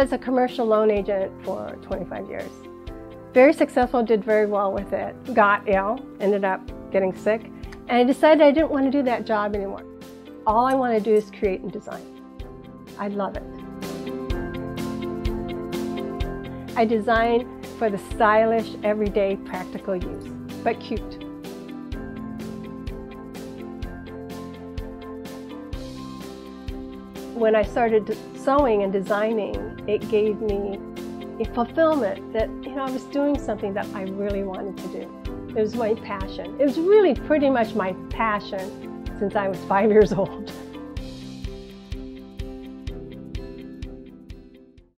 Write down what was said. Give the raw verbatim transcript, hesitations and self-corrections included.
was a commercial loan agent for twenty-five years. Very successful, did very well with it. Got ill, ended up getting sick, and I decided I didn't want to do that job anymore. All I want to do is create and design. I love it. I design for the stylish, everyday, practical use, but cute. When I started sewing and designing, it gave me a fulfillment that, you know, I was doing something that I really wanted to do. It was my passion. It was really pretty much my passion since I was five years old.